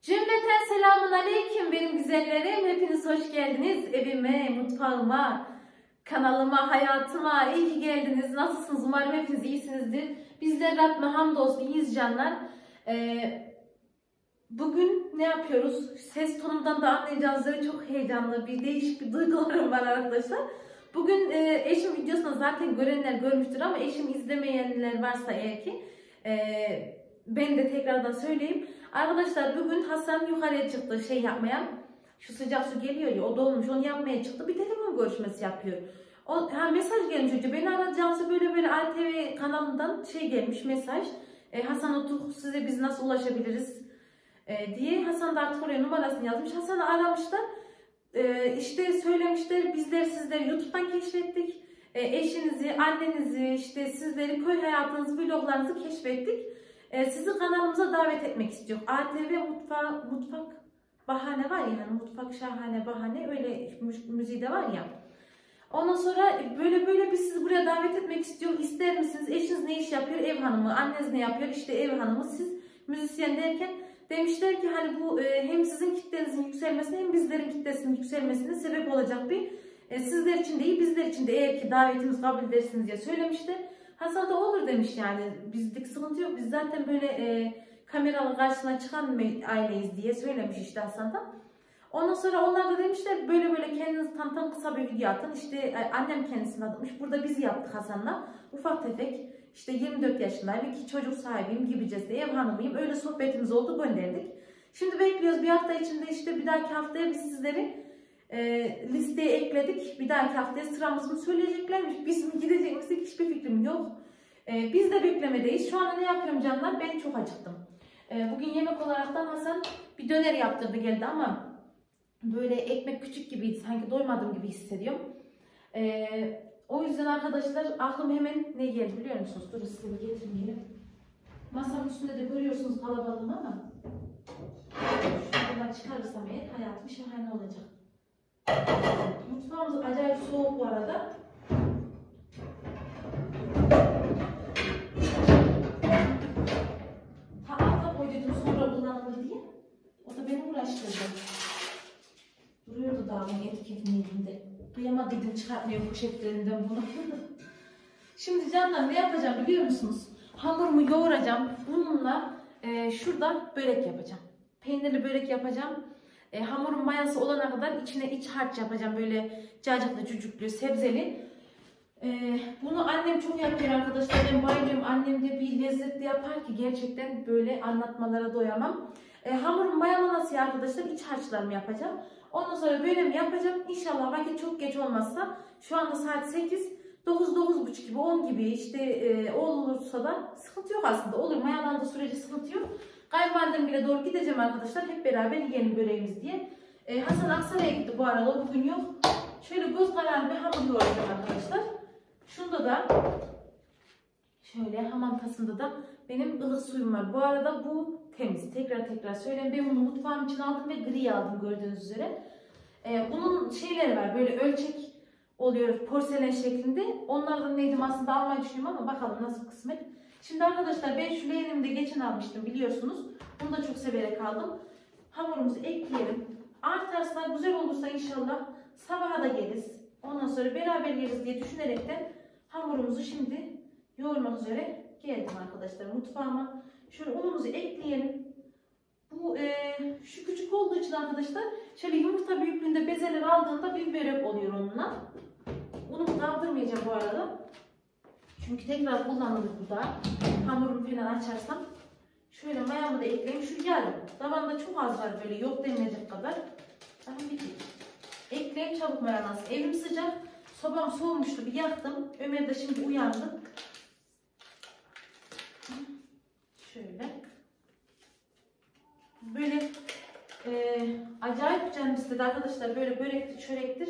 Cümleten selamun aleyküm benim güzellerim. Hepiniz hoş geldiniz evime, mutfağıma, kanalıma, hayatıma. İyi ki geldiniz. Nasılsınız? Umarım hepiniz iyisinizdir. Bizler Rabbime hamdolsun iyiyiz canlar. Bugün ne yapıyoruz? Ses tonumdan da anlayacağınız üzere çok heyecanlı, değişik bir duygularım var arkadaşlar. Bugün eşim videosunu zaten görenler görmüştür ama eşim izlemeyenler varsa eğer ki ben de tekrardan söyleyeyim. Arkadaşlar bugün Hasan yukarıya çıktı şey yapmaya. Şu sıcak su geliyor ya, o dolmuş, onu yapmaya çıktı. Bir telefon görüşmesi yapıyor. Mesaj gelmiş önce. Beni arayacağınızı böyle ATV kanalından şey gelmiş mesaj. Hasan Otuk size biz nasıl ulaşabiliriz diye. Hasan da artık oraya numarasını yazmış. Hasan'ı aramışlar. İşte söylemişler bizler sizleri YouTube'dan keşfettik. Eşinizi, annenizi, işte sizleri, köy hayatınızı, vloglarınızı keşfettik. Sizi kanalımıza davet etmek istiyor. ATV mutfak bahane var ya, yani mutfak şahane bahane, öyle müziği de var ya. Ondan sonra böyle biz sizi buraya davet etmek istiyor. İster misiniz? Eşiniz ne iş yapıyor? Ev hanımı. Anneniz ne yapıyor? İşte ev hanımı. Siz müzisyen derken demişler ki hani bu hem sizin kitlenizin yükselmesine hem bizlerin kitlesinin yükselmesine sebep olacak bir sizler için de iyi, bizler için de eğer ki davetimiz kabul edersiniz diye söylemişler. Hasan da olur demiş yani. Bizlik sıkıntı yok. Biz zaten böyle kameraların karşısına çıkan aileyiz diye söylemiş işte Hasan da. Ondan sonra onlar da demişler böyle kendinizi tanıtan kısa bir video atın. İşte annem kendisini atmış. Burada bizi yaptık Hasan'la. Ufak tefek işte 24 yaşındayım. 2 çocuk sahibiyim gibicesi ev hanımıyım. Öyle sohbetimiz oldu, gönderdik. Şimdi bekliyoruz. Bir hafta içinde işte bir dahaki haftaya biz sizleri listeye ekledik. Bir dahaki haftaya sıramızı söyleyeceklermiş. Biz mi gidecekmiştik hiçbir fikrim yok. Biz de beklemedeyiz. Şu anda ne yapıyorum canlar? Ben çok acıktım. Bugün yemek olaraktan Hasan bir döner yaptırdı geldi ama böyle ekmek küçük gibiydi. Sanki doymadım gibi hissediyorum. O yüzden arkadaşlar aklım hemen ne geldi biliyor musunuz? Dur size bir getirmeyelim. Masanın üstünde de görüyorsunuz kalabalığımı ama şuradan çıkarırsam eğer hayatım şahane olacak. Mutfağımız acayip soğuk bu arada. Alta koydum sonra kullanılır diye. O da beni uğraştırdı. Duruyordu daha bunun etiketinin elinde. Duyamadıydım çıkartmaya poşetlerinden bunu. Şimdi canlar ne yapacağım biliyor musunuz? Hamurumu yoğuracağım. Bununla şurada börek yapacağım. Peynirli börek yapacağım. Hamurun mayası olana kadar içine iç harç yapacağım. Böyle cacıklı, cücüklü, sebzeli. Bunu annem çok yapıyor arkadaşlar. Ben bayılıyorum. Annem de bir lezzetli yapar ki gerçekten böyle anlatmalara doyamam. Hamurun mayalanası arkadaşlar iç harçlarımı yapacağım. Ondan sonra böyle mi yapacağım? İnşallah vakit çok geç olmazsa. Şu anda saat 8, 9 gibi 10 gibi işte olursa da sıkıntı yok aslında. Olur, mayalandığı sürece sıkıntı yok. Kayınvalidem bile doğru gideceğim arkadaşlar. Hep beraber yiyelim böreğimiz diye. Hasan Aksaray'a gitti bu arada. Bugün yok. Şöyle göz kararı bir hamur yoğuracağım arkadaşlar. Şunda da şöyle hamam tasında da benim ılık suyum var. Bu arada bu temiz. Tekrar söyleyeyim. Ben bunu mutfağım için aldım ve gri aldım gördüğünüz üzere. Bunun şeyleri var. Böyle ölçek oluyor porselen şeklinde. Onlardan neydim aslında almayı düşünüyorum ama bakalım nasıl kısmet. Şimdi arkadaşlar ben şu leğenimi de geçen almıştım biliyorsunuz. Bunu da çok severek aldım. Hamurumuzu ekleyelim. Artarsa güzel olursa inşallah sabaha da geliriz. Ondan sonra beraber yeriz diye düşünerekten hamurumuzu şimdi yoğurmak üzere geldim arkadaşlar mutfağıma. Şöyle unumuzu ekleyelim. Bu şu küçük olduğu için arkadaşlar şöyle yumurta büyüklüğünde bezeler aldığında bir börek oluyor onunla. Unumu kaldırmayacağım bu arada. Çünkü tekrar kullanılır bu da. Hamurumu falan açarsam. Şöyle mayamı da ekleyeyim. Şu yarım. Tavanda çok az var böyle yok denilecek kadar. Daha bir ekleyeyim çabuk mayalansı. Evim sıcak. Sobam soğumuştu bir yaktım. Ömer de şimdi uyandı. Şöyle. Böyle acayip canım istedi arkadaşlar. Böyle börektir, çörektir.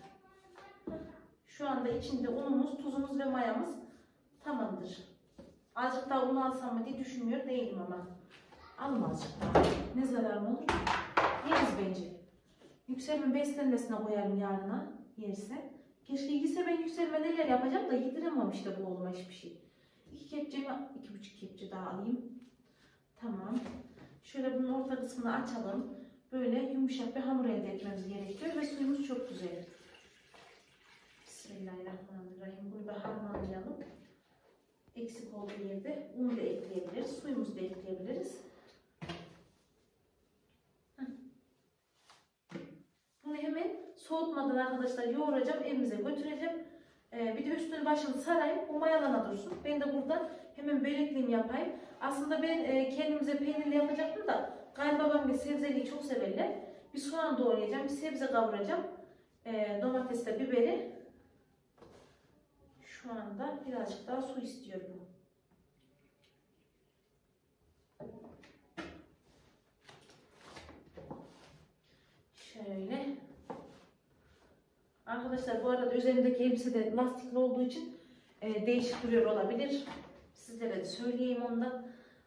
Şu anda içinde unumuz, tuzumuz ve mayamız tamamdır. Azıcık daha un alsam mı diye düşünmüyor değilim ama. Alın azıcık daha. Ne zararım olur? Yeriz bence. Yükselme beslenmesine koyarım yarına yerse. Keşke yiyse ben yükselme neler yapacağım da yediremem işte bu oğluma hiçbir şey. 2 kepçe, 2,5 kepçe daha alayım. Tamam. Şöyle bunun orta kısmını açalım. Böyle yumuşak bir hamur elde etmemiz gerekiyor ve suyumuz çok güzel. Bismillahirrahmanirrahim. Bunu da harmanlayalım. Eksik olduğu yerde un da ekleyebiliriz. Suyumuzu da ekleyebiliriz. Bunu hemen soğutmadan arkadaşlar yoğuracağım. Evimize götüreceğim. Bir de üstünü başını sarayım. O mayalana dursun. Ben de burada hemen börekliğimi yapayım. Aslında ben kendimize peynirli yapacaktım da kayınbabam ve sebzeliği çok severler. Bir soğan doğrayacağım. Bir sebze kavuracağım. Domatesle biberi. Şu anda birazcık daha su istiyor bu. Şöyle. Arkadaşlar bu arada üzerindeki elbise de lastikli olduğu için değişik duruyor olabilir. Sizlere de söyleyeyim ondan.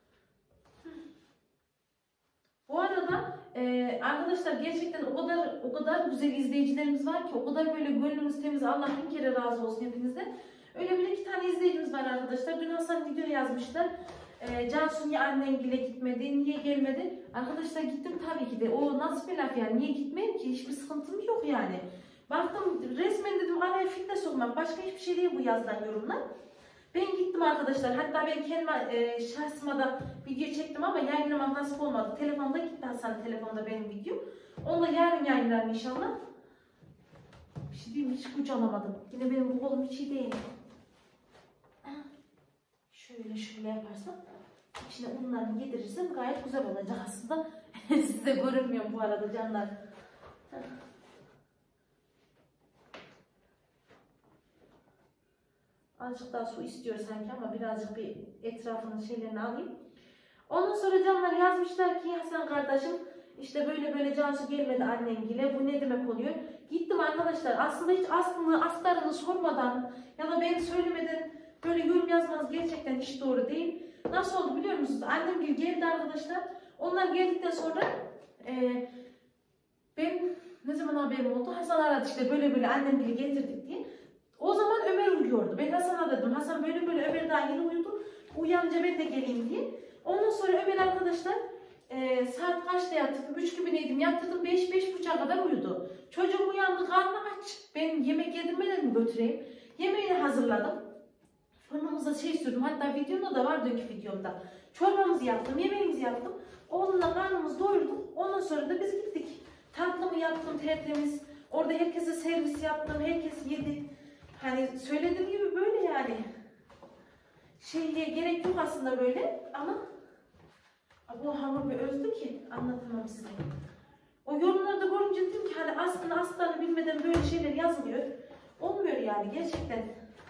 Bu arada arkadaşlar gerçekten o kadar güzel izleyicilerimiz var ki, o kadar böyle gönlünüz temiz, Allah bin kere razı olsun hepinizden. Öyle bir iki tane izleyicimiz var arkadaşlar. Dün Hasan video yazmışlar. Cansu niye annengile gitmedi, niye gelmedi? Arkadaşlar gittim tabii ki de. O nasıl bir laf yani, niye gitmeyeyim ki? Hiçbir sıkıntım yok yani. Baktım resmen dedim araya fitne sokmak. Başka hiçbir şey değil bu yazılan yorumlar. Ben gittim arkadaşlar. Hatta ben kendime şahsıma da video çektim ama yayınlamam nasip olmadı. Telefonda gitti Hasan'ın telefonda benim video. Onu da yarın yayınlarım inşallah. Bir şey diyeyim, hiç güç alamadım. Yine benim bu kolum hiç iyi değil. Şöyle yaparsam içine unlarını yedirirsem gayet güzel olacak aslında. Size görünmüyor bu arada canlar. Azıcık daha su istiyor sanki ama birazcık bir etrafının şeylerini alayım. Ondan sonra canlar yazmışlar ki Hasan kardeşim işte böyle Cansu gelmedi annengile, bu ne demek oluyor? Gittim arkadaşlar, aslında hiç aslarını sormadan ya da beni söylemeden böyle yorum yazmanız gerçekten hiç doğru değil. Nasıl oldu biliyor musunuz? Annem geldi arkadaşlar. Onlar geldikten sonra ben ne zaman haberim oldu? Hasan aradı işte böyle annem getirdik diye. O zaman Ömer uyuyordu. Ben Hasan'a dedim. Hasan böyle Ömer daha yeni uyudu. Uyanınca ben de geleyim diye. Ondan sonra Ömer arkadaşlar saat kaçta yattırdım? 3 gibi neydim? Yattırdım 5-5.30'a kadar uyudu. Çocuğum uyandı, karnı aç. Ben yemek yedirmeden mi götüreyim? Yemeğini hazırladım. Fırınımıza sürdüm. Hatta videomda da var, dünkü videomda. Çorbamızı yaptım, yemeğimizi yaptım. Oğlumla karnımızı doyurduk. Ondan sonra da biz gittik. Tatlımı yaptım tertemiz. Orada herkese servis yaptım. Herkes yedi. Hani söylediğim gibi böyle yani. Şeyliğe gerek yok aslında böyle ama bu hamur bir özdü ki anlatamam size. O yorumlarda görünce dedim ki hani aslında aslarını bilmeden böyle şeyler yazılıyor. Olmuyor yani gerçekten.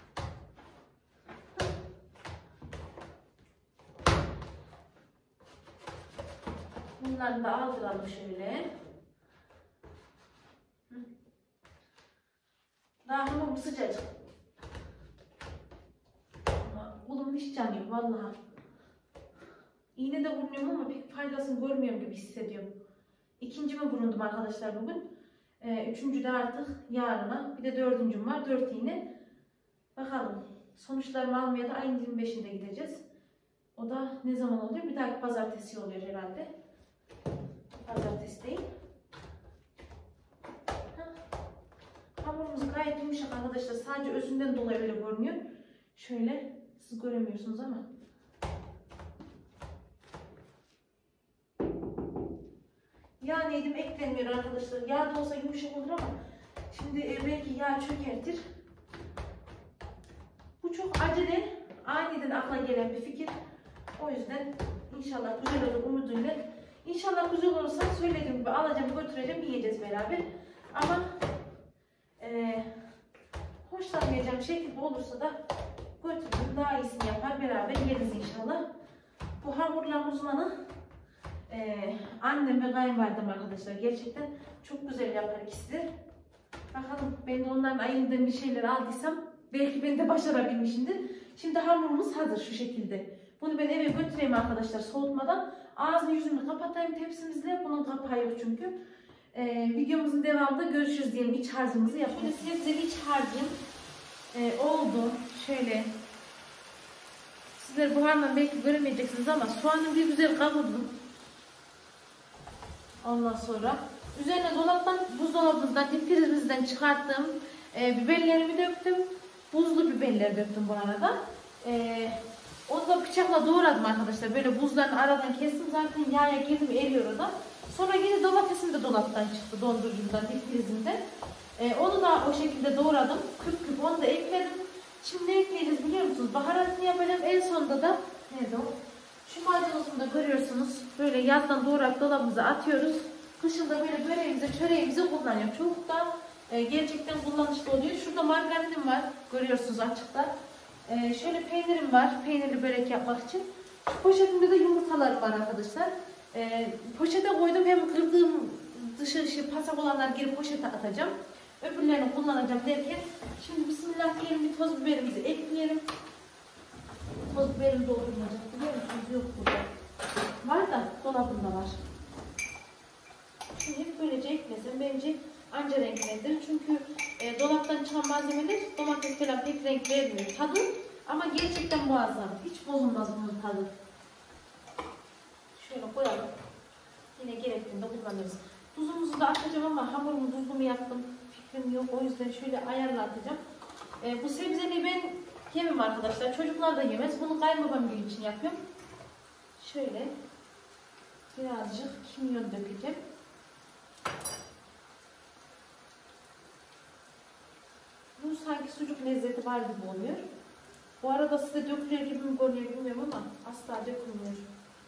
Bunları da aldıralım şöyle. Daha hamur sıcacık. Oğlum hiç canı yok vallahi. İğne de vuruyorum ama pek faydasını görmüyorum gibi hissediyorum. İkincime vurundum arkadaşlar bugün. Üçüncü de artık yarına. Bir de dördüncüm var. 4 iğne. Bakalım. Sonuçlarımı almaya da ayın 25'inde gideceğiz. O da ne zaman oluyor? Bir dahaki pazartesi oluyor herhalde. Pazartesi değil. Hamurumuz gayet yumuşak arkadaşlar. Sadece özünden dolayı öyle görünüyor. Şöyle. Siz göremiyorsunuz ama. Yağ neydim eklenmiyor arkadaşlar. Yağ da olsa yumuşak olur ama şimdi belki yağ çökertir. Bu çok acele, aniden akla gelen bir fikir. O yüzden inşallah güzel olur umuduyla. İnşallah güzel olursa söylediğim gibi alacağım, götüreceğim, yiyeceğiz beraber. Ama hoşlanmayacağım şekilde olursa da götürürüm, daha iyisini yapar, beraber yeriz inşallah. Bu hamurların uzmanı annem ve kayınvalidem arkadaşlar. Gerçekten çok güzel yapar ikisi de. Bakalım ben de onların ayından bir şeyler aldıysam belki ben de başarabilmişimdir. Şimdi hamurumuz hazır şu şekilde. Bunu ben eve götüreyim arkadaşlar soğutmadan. Ağzını yüzünü kapatayım tepsimizle. Bunun kapağı yok çünkü. Videomuzun devamında görüşürüz diyelim. İç harcımızı yapalım. Şimdi sebzeli iç harcım oldu. Şöyle. Sizler buharla belki göremeyeceksiniz ama soğanı bir güzel kavurdum. Ondan sonra üzerine dolaptan, buzdolabımızdan, dipfrizimizden çıkarttığım biberlerimi döktüm. Buzlu biberleri döktüm bu arada. Onu da bıçakla doğradım arkadaşlar. Böyle buzlarını aradan kestim. Zaten yağa girdim, eriyor o da. Sonra yine domatesim de dolaptan çıktı. Dondurucudan, dipfrizimden. Onu da o şekilde doğradım. Küp küp onu da ekledim. Şimdi ne ekleyeceğiz biliyor musunuz? Baharatını yapacağım. En sonunda da nerede o? Şu maydanozunu da görüyorsunuz. Böyle yazdan doğrayıp dolabımıza atıyoruz. Kışın da böyle böreğimize, çöreğimize kullanıyorum. Çok da gerçekten kullanışlı oluyor. Şurada margarinim var. Görüyorsunuz açıkta. Şöyle peynirim var. Peynirli börek yapmak için. Şu poşetimde de yumurtalarım var arkadaşlar. Poşete koydum. Hem kırdığım dışı pasak olanlar geri poşete atacağım. Öbürlerini kullanacağım derken. Şimdi bismillah diyelim, bir toz biberimizi ekleyelim. Toz biberim doldurulacak. Biliyor musunuz? Yok burada. Var da dolabında var. Şimdi hep böylece eklesem bence anca renklendirir. Çünkü dolaptan çıkan malzemeler domates falan pek renk vermiyor. Tadı ama gerçekten muazzam. Hiç bozulmaz bunun tadı. Şöyle koyalım. Yine gerektiğinde kullanırız. Tuzumuzu da atacağım ama hamurumu tuzlu mu yaptım fikrim yok. O yüzden şöyle ayarla atacağım. Bu sebzeliği ben yemem arkadaşlar. Çocuklar da yemez. Bunu kayınbabam gün için yapıyorum. Şöyle birazcık kimyon dökeceğim. Bu sanki sucuk lezzeti var gibi oluyor. Bu arada size dökülür gibi mi görünüyor bilmiyorum ama asla dökülmüyor.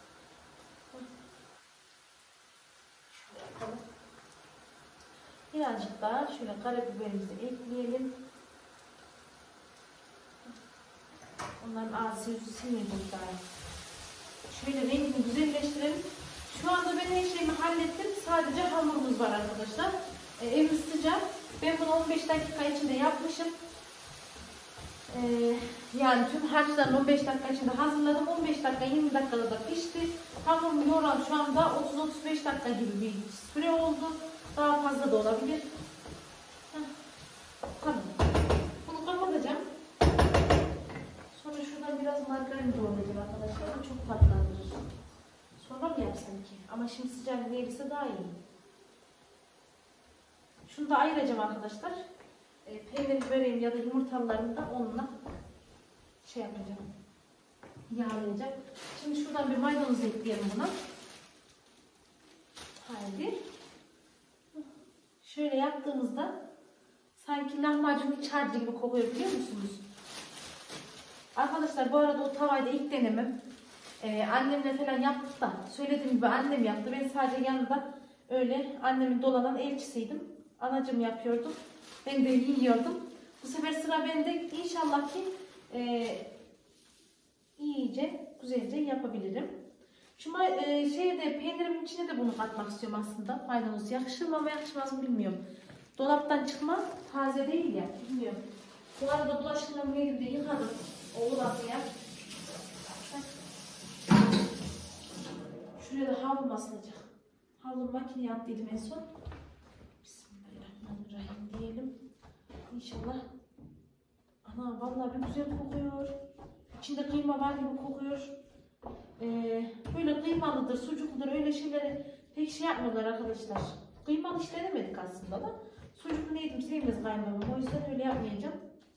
Şöyle yapalım. Birazcık daha şöyle karabiberimizi ekleyelim. Onların ağzı yüzü sinmeyecek daha. Şöyle rengini güzelleştirelim. Şu anda ben her şeyimi hallettim. Sadece hamurumuz var arkadaşlar. Evimiz sıcak. Ben bunu 15 dakika içinde yapmışım. Yani tüm harçlarını 15 dakika içinde hazırladım. 15 dakika 20 dakikada da pişti. Hamurum yoğuran şu anda 30-35 dakika gibi bir süre oldu. Daha fazla da olabilir. Tamam. Bunu kapatacağım. Sonra şuradan biraz margarin doğrayacağım arkadaşlar. Bu çok tatlandırır. Sonra mı yapsam ki? Ama şimdi sıcak değilse daha iyi. Şunu da ayıracağım arkadaşlar. Peynir böreğim ya da yumurtalarını da onunla şey yapacağım. Yağlayacağım. Şimdi şuradan bir maydanoz ekleyelim buna. Haydi. Şöyle yaptığımızda sanki lahmacun iç harcı gibi kokuyor biliyor musunuz? Arkadaşlar bu arada o tavayı da ilk denemem. Annemle falan yaptık da söylediğim gibi annem yaptı. Ben sadece yanında öyle annemin dolanan elçisiydim. Anacım yapıyordu. Ben de yiyordum. Bu sefer sıra bende. İnşallah ki iyice, güzelce yapabilirim. Şu peynirimin içine de bunu katmak istiyorum aslında. Maydanoz yakışır mı ama yakışmaz mı bilmiyorum. Dolaptan çıkma, taze değil ya. Bilmiyorum. Bu arada bulaşıklarımı elimde yıkadım. O ulafıya. Şuraya da havlu asılacak. Havlu makineye attıydım en son. Bismillahirrahmanirrahim diyelim. İnşallah. Ana vallahi bir güzel kokuyor. İçinde kıyma var gibi kokuyor. Böyle kıymalıdır, sucukludur öyle şeyleri pek şey yapmıyorlar arkadaşlar. Kıymalı hiç denemedik aslında da. Sucuklu neydim sevmez kaynamam. O yüzden öyle yapmayacağım.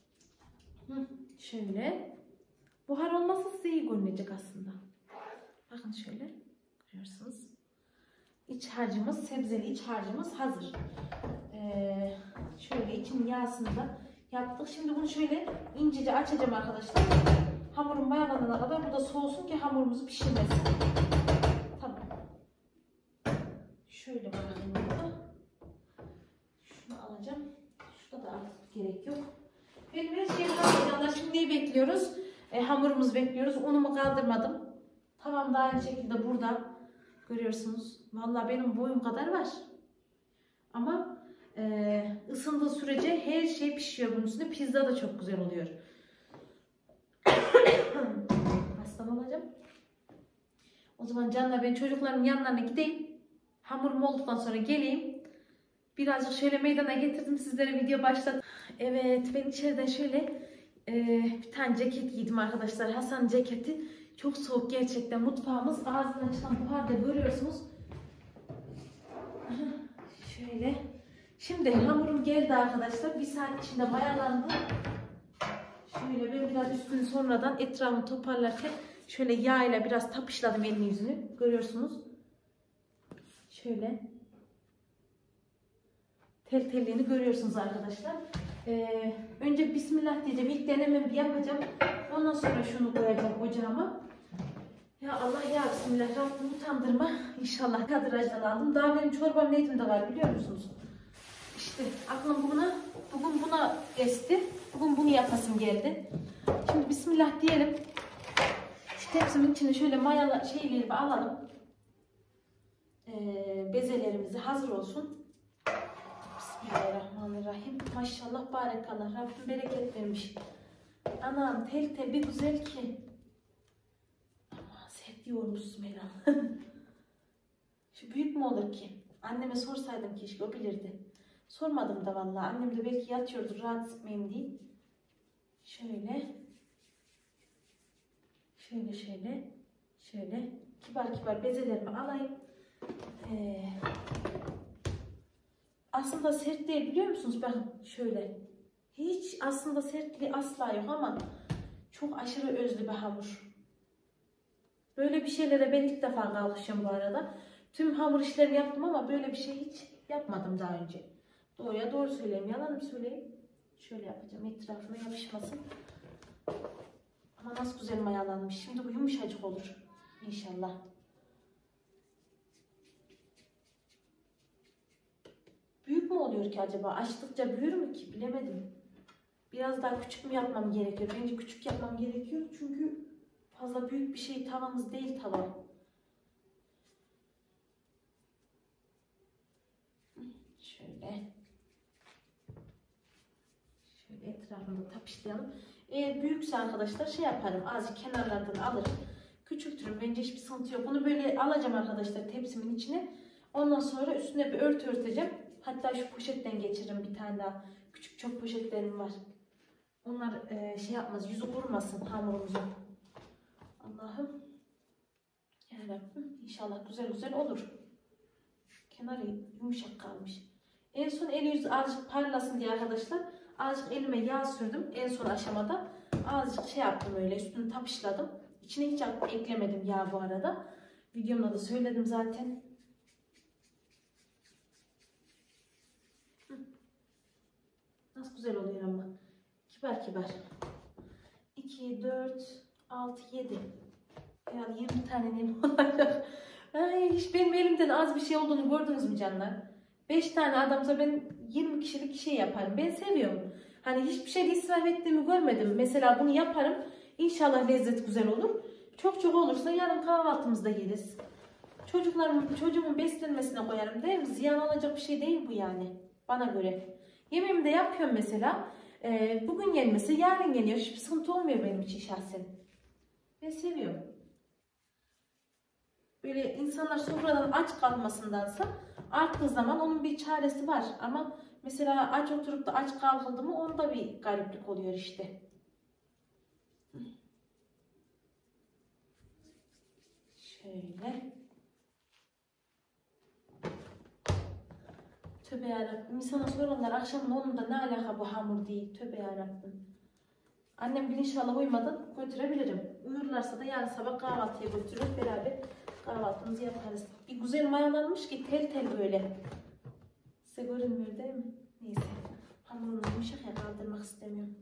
Şöyle. Buhar olmasa size iyi görünecek aslında. Bakın şöyle. Görüyorsunuz. İç harcımız, sebzeli iç harcımız hazır. Şöyle içinin yağsını da yaptık. Şimdi bunu şöyle incece açacağım arkadaşlar. Hamurum mayalanana kadar bu da soğusun ki hamurumuzu pişirmesin. Tamam. Şöyle bakalım burada. Şunu alacağım. Şurada da artık gerek yok. Benim her şeyim hazır. Şimdi neyi bekliyoruz? Hamurumuzu bekliyoruz. Unumu kaldırmadım. Tamam da aynı şekilde burada görüyorsunuz. Vallahi benim boyum kadar var. Ama ısındığı sürece her şey pişiyor bunun üstünde. Pizza da çok güzel oluyor. Hastam olacağım. O zaman canlar ben çocukların yanlarına gideyim. Hamurum olduktan sonra geleyim. Birazcık şöyle meydana getirdim sizlere video başladım. Evet ben içeriden şöyle bir tane ceket giydim arkadaşlar. Hasan ceketi. Çok soğuk gerçekten. Mutfağımız ağzından çıkan buharda görüyorsunuz. Şimdi hamurum geldi arkadaşlar. Bir saat içinde mayalandı. Şöyle ben biraz üstünü sonradan etrafını toparlarken şöyle yağ ile biraz tapışladım elini yüzünü. Görüyorsunuz. Şöyle. Tel telliğini görüyorsunuz arkadaşlar. Önce bismillah diyeceğim. İlk denememi yapacağım. Ondan sonra şunu koyacağım ocağıma. Ya Allah ya bismillah Rabbim utandırma. İnşallah kadrajdan aldım. Daha benim çorbam netimde var biliyor musunuz? İşte aklım bugün buna esti. Bugün bunu yapasım geldi. Şimdi bismillah diyelim. Şu tepsimin içine şöyle mayalı şeyleri alalım. Bezelerimizi hazır olsun. Bismillahirrahmanirrahim. Maşallah barekallah. Rabbim bereket vermiş. Anam tel tel bir güzel ki. Ama sert yoğurmuşsun Meral. Şu büyük mü olur ki? Anneme sorsaydım keşke o bilirdi. Sormadım da vallahi. Annem de belki yatıyordur rahatsız etmeyeyim diye. Şöyle. Şöyle. Kibar kibar bezelerimi alayım. Aslında sert değil biliyor musunuz? Bakın şöyle. Hiç aslında sertliği asla yok ama çok aşırı özlü bir hamur. Böyle bir şeylere ben ilk defa kalkışıyorum bu arada. Tüm hamur işlerini yaptım ama böyle bir şey hiç yapmadım daha önce. Doğruya doğru söyleyeyim. Yalan mı söyleyeyim? Şöyle yapacağım. Etrafına yapışmasın. Ama nasıl güzel mayalanmış. Şimdi bu yumuşacık olur. İnşallah. Büyük mü oluyor ki acaba? Açtıkça büyür mü ki? Bilemedim. Biraz daha küçük mü yapmam gerekiyor? Bence küçük yapmam gerekiyor. Çünkü fazla büyük bir şey tavamız değil tava. Şöyle etrafında tapışlayalım. Eğer büyükse arkadaşlar şey yaparım. Azıcık kenarlardan alırım. Küçültürüm. Bence hiçbir sıkıntı yok. Bunu böyle alacağım arkadaşlar tepsimin içine. Ondan sonra üstüne bir örtü örteceğim. Hatta şu poşetten geçiririm bir tane daha. Küçük çok poşetlerim var. Onlar şey yapmaz. Yüzü kurumasın hamurumuzun. Allah'ım. Yarabbim. İnşallah güzel olur. Kenarı yumuşak kalmış. En son el yüzü azıcık parlasın diye arkadaşlar. Azıcık elime yağ sürdüm en son aşamada. Azıcık şey yaptım öyle üstünü tapışladım. İçine hiç eklemedim yağ bu arada. Videomda da söyledim zaten. Nasıl güzel oluyor ama. Kibar kibar. 2, 4, 6, 7. Yani 20 tane ne olacak? Ay, hiç benim elimden az bir şey olduğunu gördünüz mü canlar? 5 tane adamsa ben 20 kişilik şey yaparım. Ben seviyorum. Hani hiçbir şey israf ettiğimi görmedim. Mesela bunu yaparım. İnşallah lezzet güzel olur. Çok olursa yarın kahvaltımızda yeriz. Çocuğumun beslenmesine koyarım değil mi? Ziyan olacak bir şey değil bu yani. Bana göre. Yemeğimi de yapıyorum mesela. Bugün yenmesi yarın geliyor. Hiçbir sıkıntı olmuyor benim için şahsen. Ben seviyorum. Böyle insanlar sofradan aç kalmasındansa arttığı zaman onun bir çaresi var. Ama mesela aç oturup da aç kalkıldı mı onda bir gariplik oluyor işte. Şöyle. Tövbe yarabbim. İnsana sorarlar akşamın onunda ne alaka bu hamur değil. Tövbe yarabbim. Annem gün inşallah uyumadan götürebilirim. Uyurlarsa da yarın sabah kahvaltıya götürürüz. Beraber kahvaltımızı yaparız. Bir güzel mayalanmış ki tel tel böyle. Size görünmüyor değil mi? Neyse. Hamurunu yumuşak ya kaldırmak istemiyorum.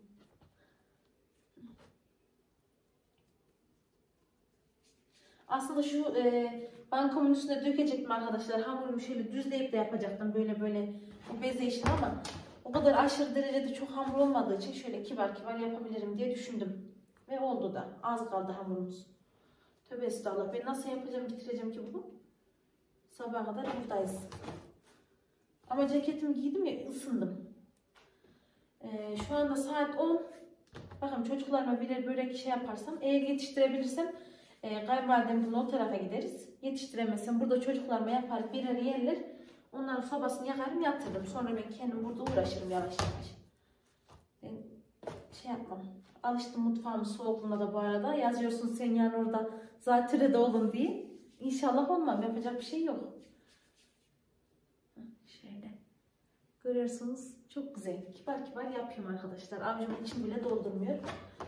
Aslında şu bankamın üstüne dökecektim arkadaşlar. Hamurumu şöyle düzleyip de yapacaktım böyle bu beze işini ama o kadar aşırı derecede çok hamur olmadığı için şöyle kibar kibar yapabilirim diye düşündüm. Ve oldu da. Az kaldı hamurumuz. Tövbe estağfurullah. Ben nasıl yapacağım bitireceğim ki bunu? Sabaha kadar buradayız. Ama ceketimi giydim ya ısındım. Şu anda saat 10. Bakın çocuklarıma birer börek şey yaparsam eğer yetiştirebilirsem kayınvalidemden o tarafa gideriz. Yetiştiremezsem burada çocuklarıma yapar birer yerler. Onların sobasını yakarım yatırırım. Sonra ben kendim burada uğraşırım yavaş yavaş. Ben şey yapmam. Alıştım mutfağımın soğukluğuna da bu arada. Yazıyorsun sen yani orada zatürrede olun diye. İnşallah olmam. Yapacak bir şey yok. Şöyle. Görüyorsunuz çok güzel. Kibar kibar yapayım arkadaşlar. Avucumun için bile doldurmuyor.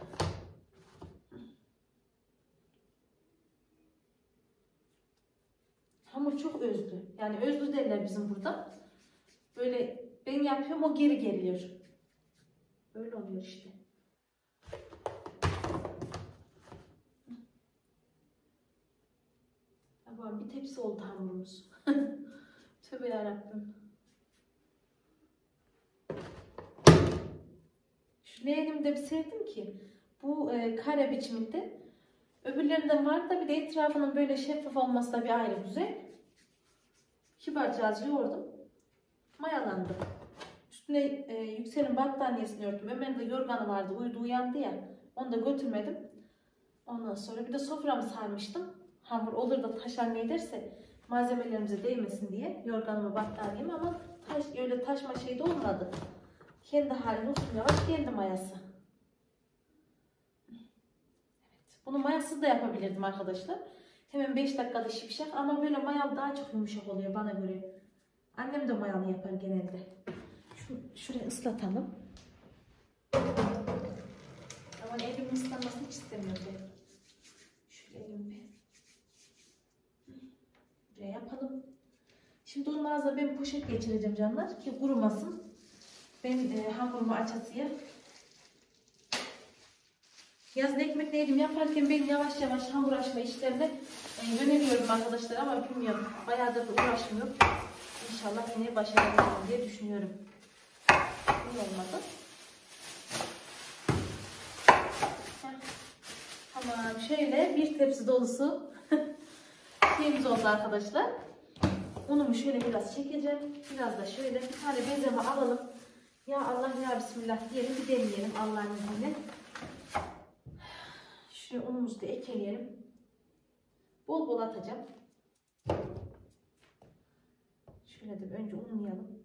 Hamur çok özlü. Yani özlü derler bizim burada. Böyle ben yapıyorum o geri geliyor. Öyle oluyor işte. Tamam, bir tepsi oldu hamurumuz. Tövbe yarabbim. Şu leğenimi de bir sevdim ki. Bu kare biçiminde. Öbürlerinden var da bir de etrafının böyle şeffaf olması da bir ayrı güzel. Kibarca az yoğurdum. Mayalandı. Üstüne Yüksel'in battaniyesini örttüm. Ömer'in de yorganı vardı. Uyudu uyandı ya. Onu da götürmedim. Ondan sonra bir de soframı sarmıştım. Hamur olur da taşar ne ederse malzemelerimize değmesin diye yorganımı battaniyemi ama öyle taşma şey de olmadı. Kendi haline usul yavaş geldi mayası. Evet. Bunu mayasız da yapabilirdim arkadaşlar. Hemen 5 dakikada şipşak ama böyle mayalı daha çok yumuşak oluyor bana göre. Annem de mayalı yapar genelde. Şurayı ıslatalım. Ama elimin ıslanmasını hiç istemiyorum ben. Şöyle elimi buraya yapalım. Şimdi onun ağzına ben poşet geçireceğim canlar ki kurumasın. Ben hamurumu açasıya. Yazın ekmek neydim yaparken ben yavaş yavaş hamur açma işlerine yöneliyorum arkadaşlar ama bilmiyorum. Bayağıdır da uğraşmıyorum. İnşallah yine başarabilirim diye düşünüyorum. İyi olmadı. Tamam, şöyle bir tepsi dolusu şeyimiz oldu arkadaşlar. Unumu şöyle biraz çekeceğim. Biraz da şöyle bir tane bezeme alalım. Ya Allah ya Bismillah diyelim, bir deneyelim Allah'ın izniyle. Şuraya unumuzu da ekleyelim. Bol bol atacağım. Şöyle de önce unlayalım.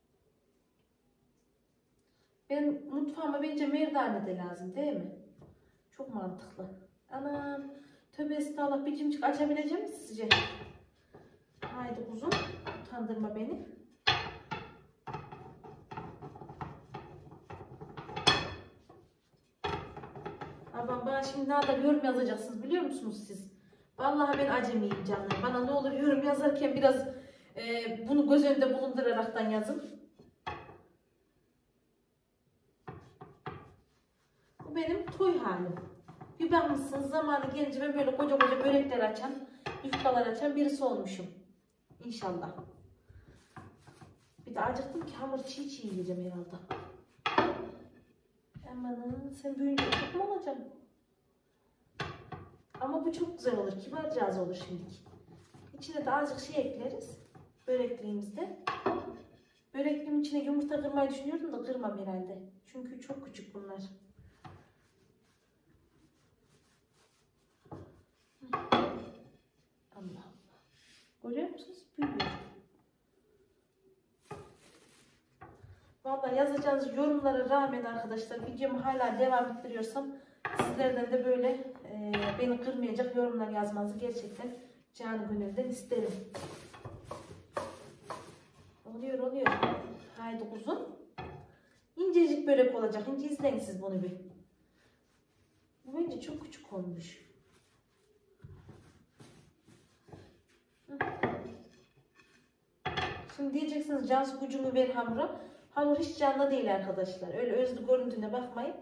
Ben mutfağıma bence merdane de lazım değil mi? Çok mantıklı. Anam, tövbe estağfurullah, bir cimcik açabilecek misin sizce? Haydi kuzum, utandırma beni. Ama bana şimdi ne kadar yorum yazacaksınız biliyor musunuz siz? Vallahi ben acemiyim canlar. Bana ne olur yorum yazarken biraz bunu göz önünde bulunduraraktan yazın. Bu benim toy halim. Bir bakmışsınız zamanı gelince ben böyle koca koca börekler açan, yufkalar açan birisi olmuşum. İnşallah. Bir de acıktım ki hamur çiğ çiğ yiyeceğim herhalde. Amanın, sen büyüyünce çok mu olacaksın? Ama bu çok güzel olur. Kibarcağız olur şimdiki. İçine de azıcık şey ekleriz. Börekliğimizde. Börekliğim içine yumurta kırmayı düşünüyordum da kırmam herhalde. Çünkü çok küçük bunlar. Allah Allah. Görüyor musunuz? Büyüyor. Vallahi yazacağınız yorumlara rağmen arkadaşlar videomu hala devam ettiriyorsam sizlerden de böyle beni kırmayacak yorumlar yazmanızı gerçekten canı gönülden isterim. Oluyor. Haydi kuzum. İncecik börek olacak. İnce izleyin siz bunu bir. Bu bence çok küçük olmuş. Şimdi diyeceksiniz Cansu gücümü ver hamura. Hamur hiç canlı değil arkadaşlar. Öyle özlü görüntüne bakmayın.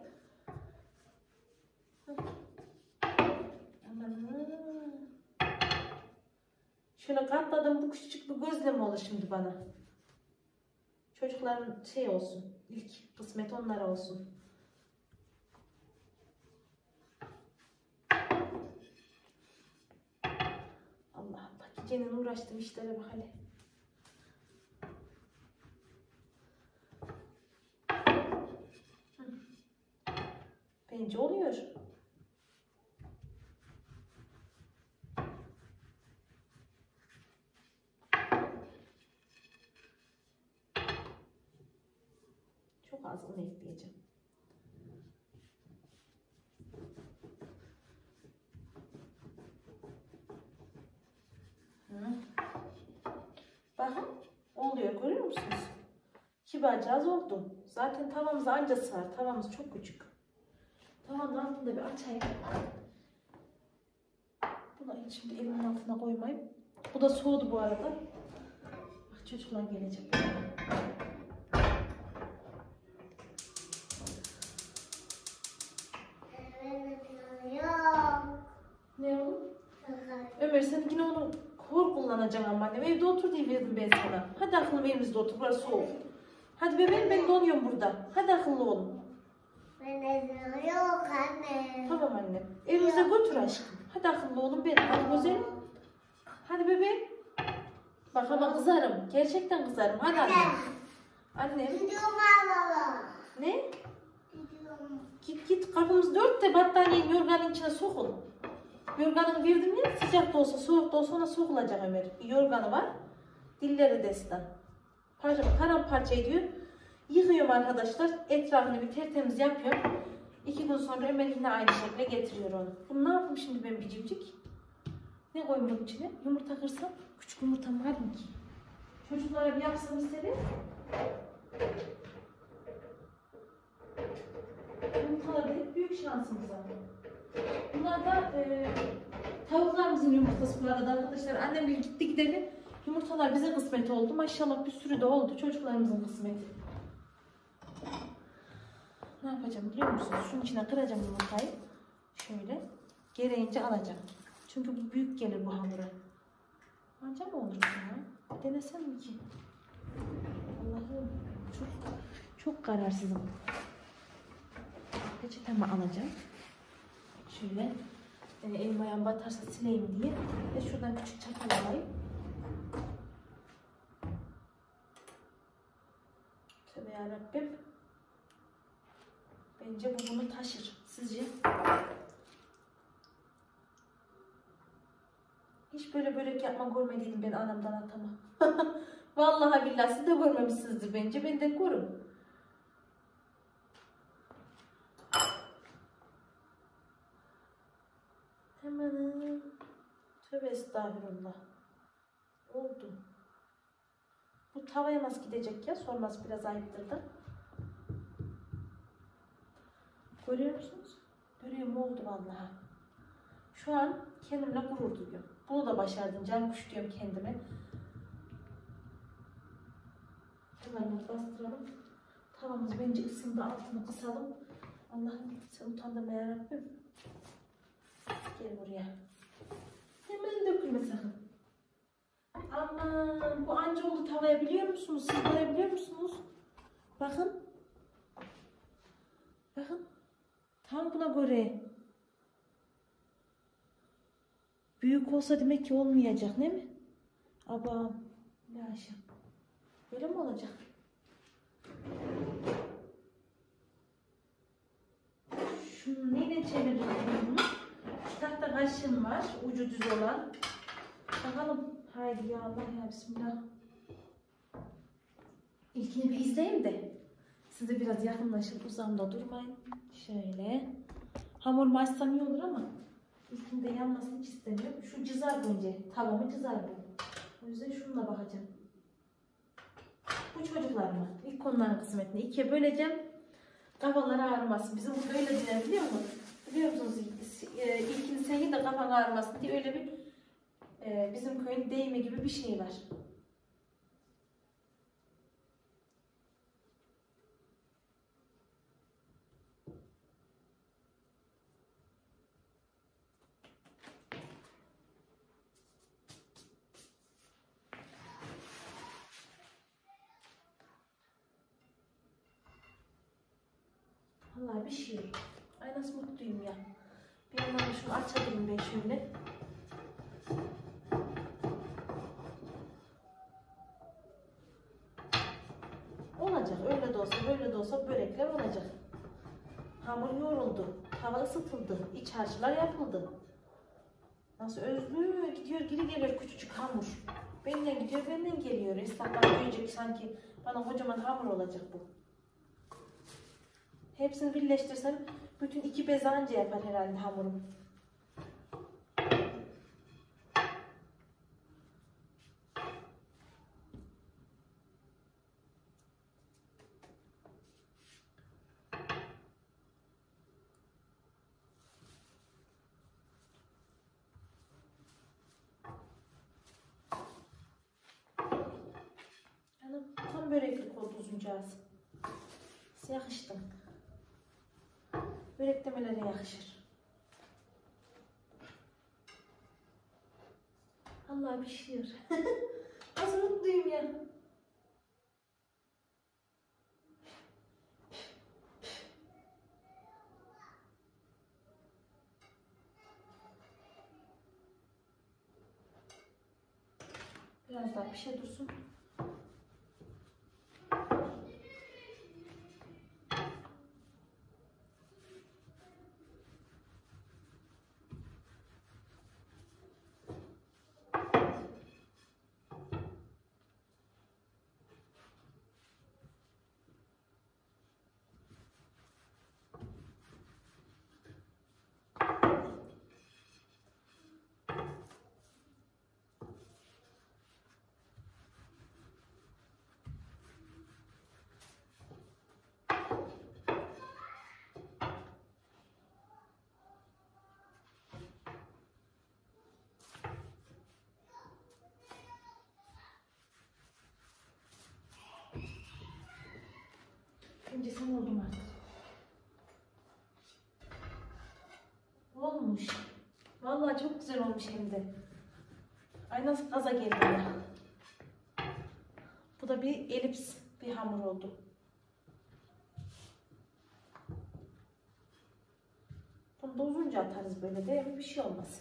Şöyle katladım, bu küçücük bir gözleme olur şimdi bana. Çocukların şey olsun, ilk kısmet onlara olsun. Allah Allah, gecenin uğraştığım işlere bak hele. Bence oluyor. Çok az un ekleyeceğim. Bakın oluyor, görüyor musunuz? 2 bacağız oldu. Zaten tavamız anca sığar. Tavamız çok küçük. Tavanın altında bir açayım. Bunu şimdi elimin altına koymayayım. Bu da soğudu bu arada. Bak çocuklar gelecek. Ne oğlum? Ömer sen yine onu hor kullanacaksın ama annem. Evde otur diye verdim ben sana. Hadi akıllım evimizde otur. Burası soğuk. Hadi bebeğim ben donuyorum burada. Hadi akıllı olun. Yok anne. Tamam annem. Evimize götür aşkım. Hadi akıllı olun benim. Hadi güzelim. Hadi bebeğim. Bak ama kızarım. Gerçekten kızarım. Hadi annem. Annem. Gidiyorum abla. Ne? Gidiyorum. Git kapımız dört de battaniyeyi yorganın içine sokun. Yorganını verdim ya sıcak da olsa soğuk da olsa ona sokulacak Ömer. Bir yorganı var. Dilleri destan. Paramparça ediyor. Yıkıyorum arkadaşlar. Etrafını bir tertemiz yapıyorum. 2 gün sonra Ömer yine aynı şekilde getiriyor onu. Bunu ne yapayım şimdi ben bir cimcik? Ne koyayım bunun içine? Yumurta kırsam. Küçük yumurtam var mı ki? Çocuklara bir yapsam istedim. Yumurtalar da hep büyük şansımız var. Bunlar da tavuklarımızın yumurtası bu arada arkadaşlar. Annem bir gitti gidelim. Yumurtalar bize kısmet oldu. Maşallah bir sürü de oldu. Çocuklarımızın kısmeti. Ne yapacağım biliyor musunuz? Şunun içine kıracağım yumurtayı. Şöyle. Gereğince alacağım. Çünkü bu büyük gelir bu hamura. Anca mı olur ya? Denesem mi ki? Allah'ım. Çok kararsızım. Peçetemi alacağım. Şöyle elim ayağım batarsa sileyim diye. Ve şuradan küçük çatal alayım. Tövbe yarabbim. Bence bu bunu taşır. Sizce? Hiç böyle börek yapma görmediydim ben anamdan atama. Vallahi billahi siz de görmemişsinizdir bence. Ben de görüm. Hemen. Tövbe estağfurullah. Oldu. Bu tavaya nasıl gidecek ya? Sorması biraz ayıptır da. Görüyor musunuz? Böreğim oldu vallahi. Şu an kendimle gurur duyuyorum. Bunu da başardım. Can kuş diyorum kendime. Hemen bastıralım. Tavamız bence ısındı. Altını kısalım. Allah'ım sen utandırma yarabbim. Gel buraya. Hemen dökülme sakın. Aman bu anca oldu tavaya biliyor musunuz? Siz görebiliyor musunuz? Bakın. Bakın. Tam buna göre. Büyük olsa demek ki olmayacak değil mi? Abam. Laşım. Böyle mi olacak? Şunu neyle çevirdim bunu? Şu tahta kaşığım var. Ucu düz olan. Bakalım. Haydi ya Allah ya bismillah. İlkini bir izleyin de. Size biraz yakınlaşıp uzamda durmayın. Şöyle. Hamur açsam iyi olur ama ilkinde yanmasını hiç istemiyorum. Şu cızar bence. Tavamı cızar bu. O yüzden şununla bakacağım. Bu çocuklarıma. İlk onların kısmetini ikiye böleceğim. Kafaları ağrımasın. Bizim burada öyle diyor biliyor musunuz? Biliyor musunuz? İlkini sen ye de kafan ağrımasın diye öyle bir bizim köyün deyimi gibi bir şey var. Vallahi bir şey yok. Ay nasıl mutluyum ya. Bir yandan da şunu açabilirim ben şöyle. Olacak. Öyle de olsa böyle de olsa börekler olacak. Hamur yoğruldu. Tava ısıtıldı. İç harçlar yapıldı. Nasıl özlü gidiyor geri gelir küçücük hamur. Benden gidiyor benden geliyor. İstanbul'dan büyüyecek sanki bana kocaman hamur olacak bu. Hepsini birleştirsem bütün 2 bez anca yapar herhalde hamurum. böreklik oldu uzuncağız. Yakıştı. Börek demelere yakışır. Allah pişiyor. Nasıl mutluyum ya. Biraz daha pişe dursun. Önce sen oldum artık. Olmuş. Vallahi çok güzel olmuş hem de. Ay nasıl gaza geldi ya. Bu da bir elips bir hamur oldu. Bunu da uzunca atarız böyle de bir şey olmaz.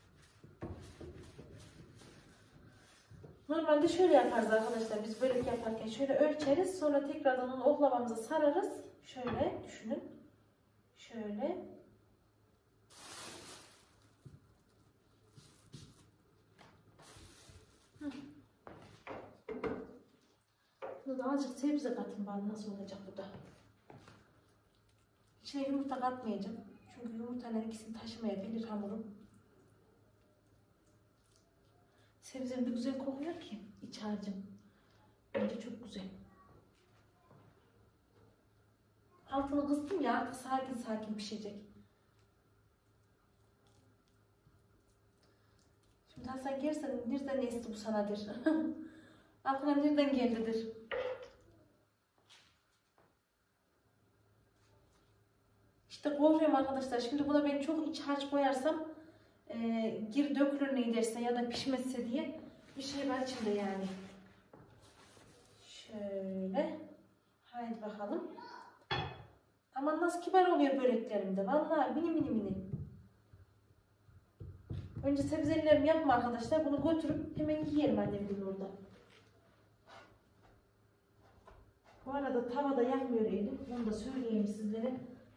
Normalde şöyle yaparız arkadaşlar. Biz börek yaparken şöyle ölçeriz. Sonra tekrardan onu oklavamıza sararız. Şöyle düşünün. Şöyle. Bunu da azıcık sebze katayım bana nasıl olacak bu da. İçine yumurta katmayacağım. Çünkü yumurtaların ikisini taşımayabilir hamurum. Sebzem de güzel kokuyor ki iç harcım. Bence çok güzel. Altını kıstım ya artık sakin sakin pişecek. Şimdi Hasan gelirsen nereden esti bu sanadır? Aklına nereden geldidir? İşte korkuyorum arkadaşlar. Şimdi buna ben çok iç harç koyarsam geri dökülür ne derse ya da pişmezse diye bir şey var içinde yani. Şöyle. Haydi bakalım. Aman nasıl kibar oluyor böreklerimde. Vallahi mini mini mini. Önce sebzelerimi yapma arkadaşlar. Bunu götürüp hemen yiyelim annemle orada. Bu arada tavada yakmıyor elim. Onu da söyleyeyim sizlere.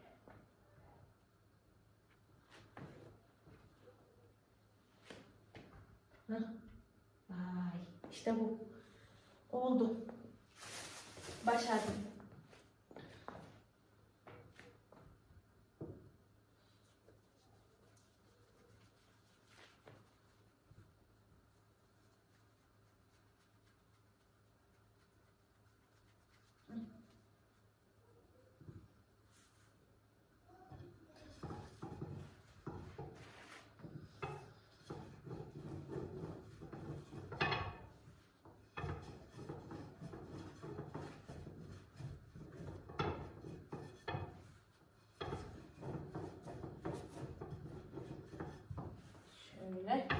Hah. Vay. İşte bu. Oldu. Başardım. Şöyle.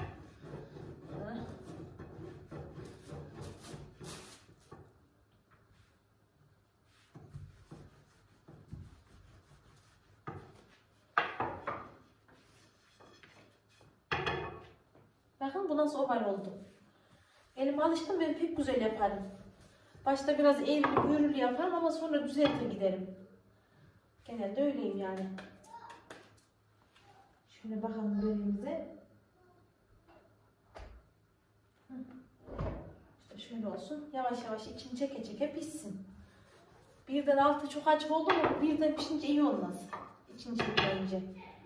Bakın bu nasıl oval oldu. Elim alıştım ben pek güzel yaparım. Başta biraz eğrili büğrülü yaparım ama sonra düzeltir giderim. Genelde öyleyim yani. Şöyle bakalım böreğimize. İşte şöyle olsun. Yavaş yavaş içini çeke çeke pişsin. Birden altı çok açık oldu mu birden pişince iyi olmaz. İçini çekmeyince.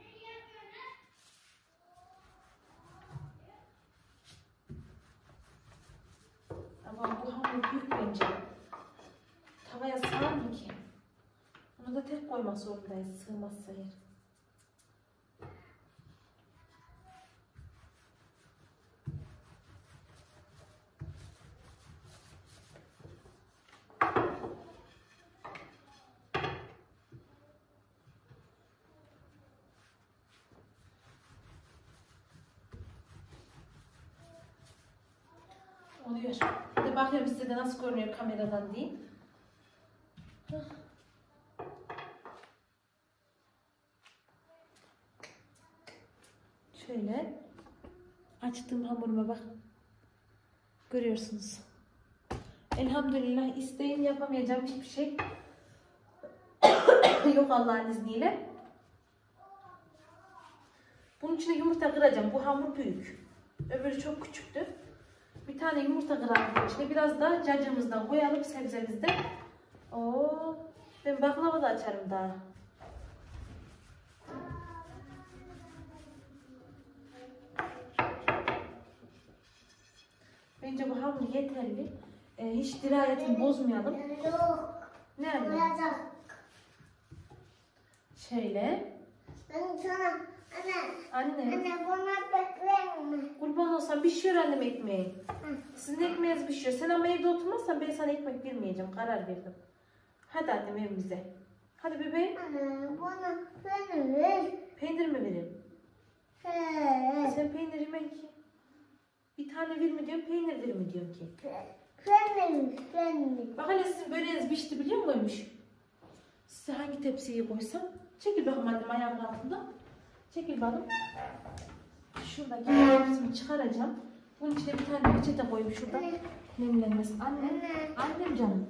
Ama bu hamur büyük bence. Tavaya sığar mı ki? Bunu da tek koymak zorundayız. Sığmazsa yer. oluyor. Hadi bakıyorum size de nasıl görünüyor kameradan diye. Şöyle açtığım hamuruma bak. Görüyorsunuz. Elhamdülillah isteyin yapamayacağım hiçbir şey yok Allah'ın izniyle. Bunun içine yumurta kıracağım. Bu hamur büyük. Öbürü çok küçüktü. Bir tane yumurta kıralım içine. Biraz da cacığımızdan koyalım sebzemizden. Oo, ben baklava da açarım daha. Bence bu hamur yeterli. Hiç dirayetini bozmayalım. Yok. Ne anne? Koyacak. Şöyle. Ben sana Anne. anne bana bekleme. Kurban olsam pişiyor annem ekmeği. Sizin ekmeğiniz pişiyor. Sen ama evde oturmazsan ben sana ekmek vermeyeceğim. Karar verdim. Hadi annem evimize. Hadi bebeğim. Anne bana ver. Peynir mi vereyim? Sen peynir yemen ki. Bir tane ver mi diyorsun, peynir ver mi diyorsun ki? Peynir. Bak hele sizin böreğiniz pişti biliyor muymuş? Size hangi tepsiye koysam? Çekil bakalım annem ayağımın altında. Çekil bakalım. Şuradaki tepsimi çıkaracağım. Bunun içine bir tane peçete koyayım şurada. Nemlenmesin. Annem canım.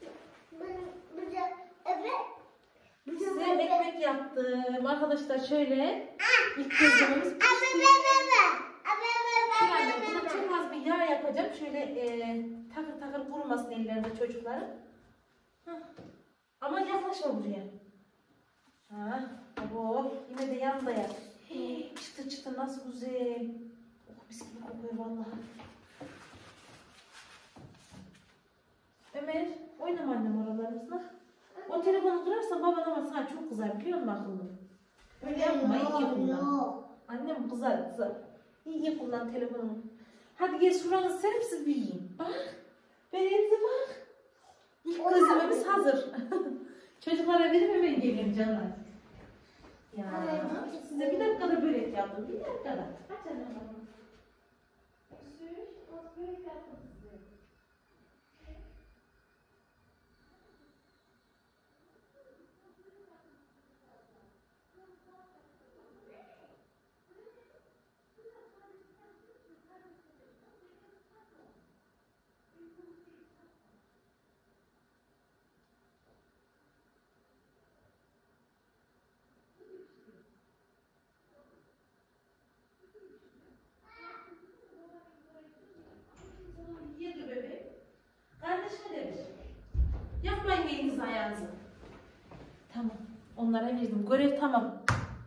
Size ekmek yaptım. Arkadaşlar şöyle. İlk gözlememiz pişti. Yani buna çok az bir yağ yapacağım. Şöyle takır takır kurumasın ellerinde çocukların. Hah. Ama yaklaşma buraya. Ha, oh, yine de yanında yap. Çıtır çıtır nasıl güzel. Oh, mis gibi kokuyor vallahi. Ömer, oynama annem oralarımızla. O telefonu kırarsa baban ama sana çok kızar biliyor musun aklım? Öyle yapma, iyi kullan. Annem kızar. İyi kullan telefonunu. Hadi gel şuranızı serip siz bir yiyin. Bak, beğendi bak. İlk gözlememiz hazır. Çocuklara verip hemen geleyim canlar. Ya, size bir dakikada börek yaptım. Bir dakikada. Aç annem. Börek yaptım size. Yedi bebeğim. Kardeşime demiş. Yapmayın elinizi ayağınızı. Tamam. Onlara verdim. Görev tamam.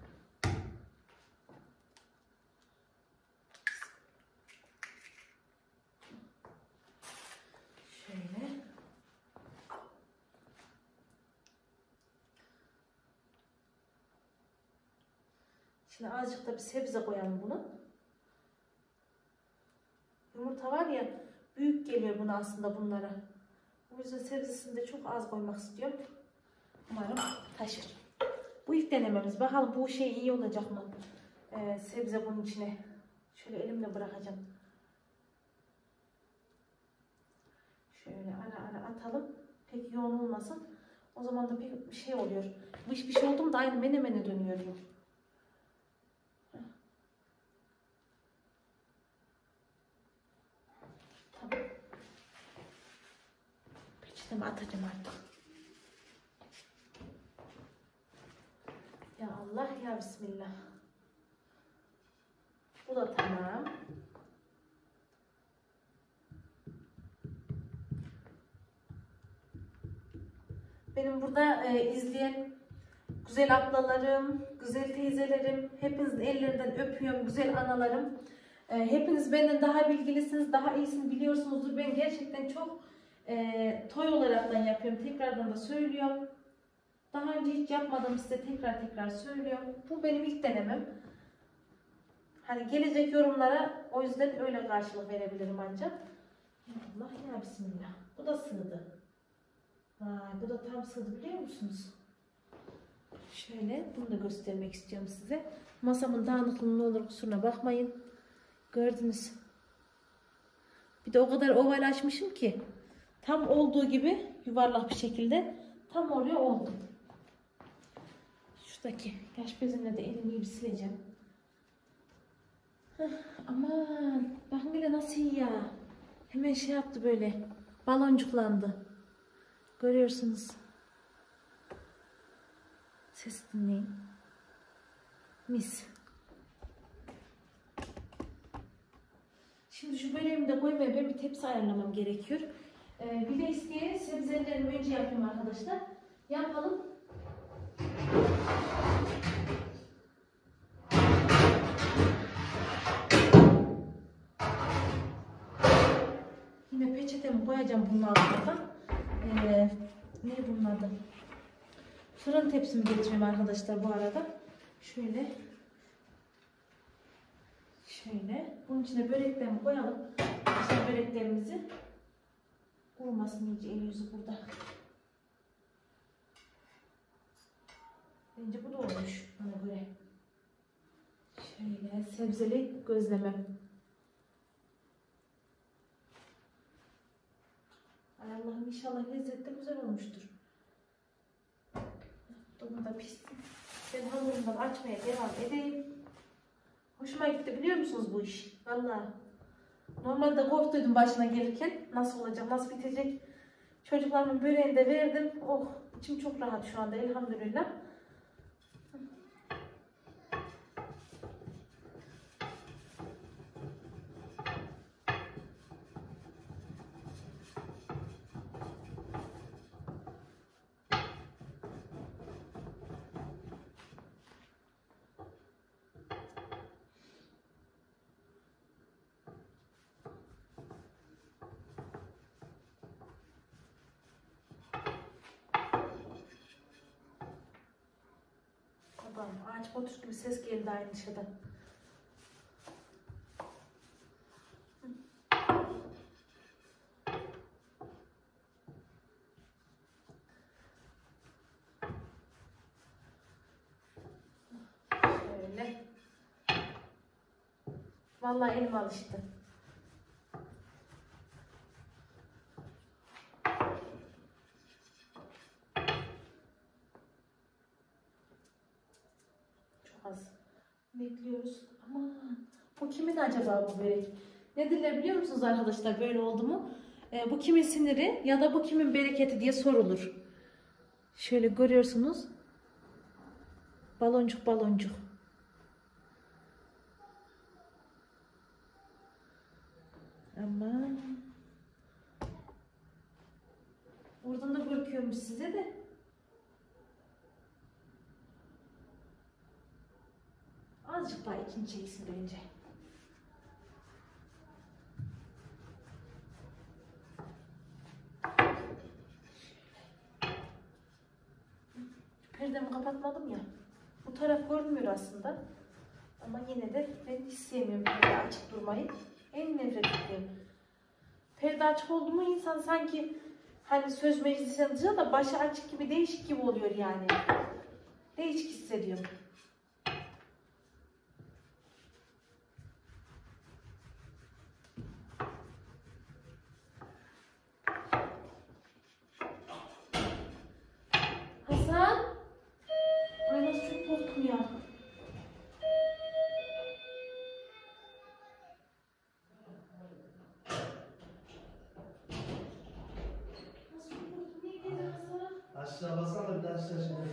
Şöyle. Şimdi azıcık da bir sebze koyalım buna. Yumurta var ya, büyük geliyor buna aslında bunlara. O yüzden sebzesini de çok az koymak istiyorum. Umarım taşır. Bu ilk denememiz. Bakalım bu şey iyi olacak mı? Sebze bunun içine. Şöyle elimle bırakacağım. Şöyle ara ara atalım. Pek yoğun olmasın. O zaman da pek bir şey oluyor. Bu iş bir şey oldu mu da aynı menemene dönüyor. Tamam. Peçetemi atacağım artık. Ya Allah ya Bismillah. Bu da tamam. Benim burada izleyen güzel ablalarım, güzel teyzelerim, hepinizin ellerinden öpüyorum, güzel analarım. Hepiniz benden daha bilgilisiniz, daha iyisini biliyorsunuzdur. Ben gerçekten çok toy olaraktan yapıyorum. Tekrardan da söylüyorum. Daha önce hiç yapmadım, size tekrar söylüyorum. Bu benim ilk denemem. Hani gelecek yorumlara o yüzden öyle karşılık verebilirim ancak. Ya Allah ya Bismillah. Bu da sığdı. Vay, bu da tam sığdı biliyor musunuz? Şöyle bunu da göstermek istiyorum size. Masamın dağınıklığına olur kusuruna bakmayın. Gördünüz. Bir de o kadar oval açmışım ki tam olduğu gibi yuvarlak bir şekilde tam oraya oldu. Şuradaki yaş bezimle de elimi bir sileceğim. Heh, aman bakın bile nasıl iyi ya. Hemen şey yaptı böyle. Baloncuklandı. Görüyorsunuz. Ses dinleyin. Mis. Şimdi şu böreğimi de koymaya ben bir tepsi ayarlamam gerekiyor. Bir de isteye sebzelerimi önce yapayım arkadaşlar. Yapalım. Yine peçetemi koyacağım bunun altına. Ne bunun adı? Fırın tepsimi getireyim arkadaşlar bu arada. Şöyle. Bunun içine böreklerimi koyalım. İşte böreklerimizi. Kurumasın iyice el yüzü burada. Bence bu da olmuş bana göre. Şöyle sebzeli gözlemem. Ay Allah'ım inşallah lezzetli güzel olmuştur. Bunu da pişsin. Ben hamurumdan açmaya devam edeyim. Hoşuma gitti biliyor musunuz bu iş? Vallahi. Normalde korktuydum başına gelirken. Nasıl olacak, nasıl bitecek? Çocuklarımın böreğini de verdim. Oh, içim çok rahat şu anda elhamdülillah. Ağaç otur gibi ses geldi aynı dışarıdan. Şöyle. Vallahi elim alıştı. Bekliyoruz. Aman bu kimin acaba bu börek? Nedirler biliyor musunuz arkadaşlar böyle oldu mu? Bu kimin siniri ya da bu kimin bereketi diye sorulur. Şöyle görüyorsunuz. Baloncuk baloncuk. Aman. Oradan da korkuyormuş size de. Azıcık daha ikinci çeksin bence. Perdemi kapatmadım ya. Bu taraf görünmüyor aslında. Ama yine de ben hiç sevmiyorum perde açık durmayı. En nefret ettiğim. Perde açık oldu mu insan sanki hani söz meclisine dışarı da başı açık gibi değişik gibi oluyor yani. Değişik hissediyorum. Aşağı basan da bir daha aşağı şimdi.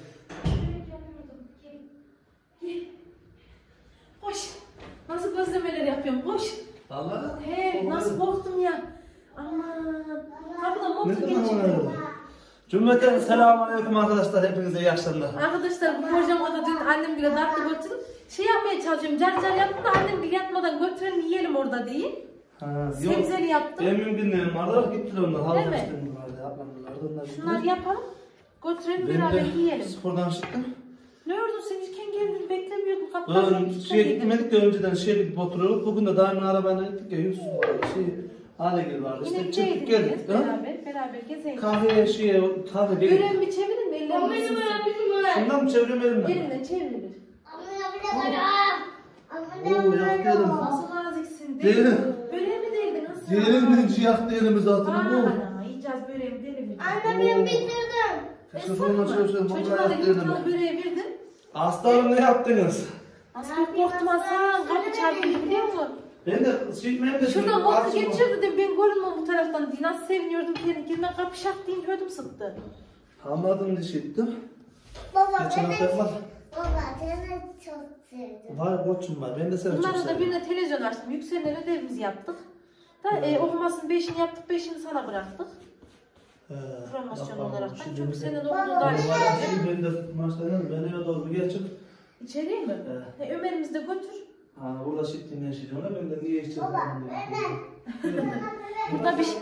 Hoş. Nasıl gözlemeler yapıyorum? Hoş. Vallahi. He, nasıl korktum ya. Aman. Kapıda motor geçiyor. Cümleten selamünaleyküm arkadaşlar. Hepinize iyi akşamlar. Arkadaşlar bu programda dün annem bile tatlı götürdüm. Şey yapmaya çalışıyorum. Car car yaptım da annem bile yatmadan götürelim yiyelim orada diye. Sebzeli yaptım. Emin günlerim vardı. Gittiler onlar. Değil mi? Şunları yapalım. Götürelim beraber yiyelim. Spordan çıktım. Ne ördün sen hiçken geldin beklemiyordum. Kapıdan Gitmedik de önceden gidip oturuyorduk. Bugün de daimin arabayla gittik ya. Yusuf Alegil vardı. Yine İşte çıktık geldik. Beraber gezelim. Kahve değil. Görev bir çevirin de ellerimi. Şundan mı çeviriyorum elimden? Elinden çevirilir. Oo yapıyorum. Nasıl naziksin Değil mi? Böreği mi değdin Hasan? Diyelim birinci yaktı elimizi altına bu. Ana yiyeceğiz böreğimi deli bir. Anne ben bitirdim. Çocuklarına söylesene baba Çocuklara yaktı elimi. yumurtalı böreği verdim. Aslanım ne yaptınız? Aslında korktum Hasan. Kapı çarpıldı biliyor musun? Ben de benim de Şuradan motor Açma. geçiyordu dedim ben görünmem bu taraftan diye. Nasıl seviniyordum kendini. Girme kapı şak diyeyim ödüm sıktı. Anladım dişittim. Baba Geçen ben hafta yapmadım. Baba seni çok sevdim. Vay koçum var. Ben de seni çok Bunlarla da seviyorum. birine televizyon açtım. Yükselen'e ödevimizi yaptık. Da okumasının 5'ini yaptık, 5'ini sana bıraktık. Promosyon olarak da. Çünkü senin okuduğun Ben dersler. de maçlarım ben eve doğru geçip. İçeriye mi? Evet. Ömer'imizi de götür. Ha burada şık dinleşeceğim. Ben de niye içeceğim? Burada bir şey.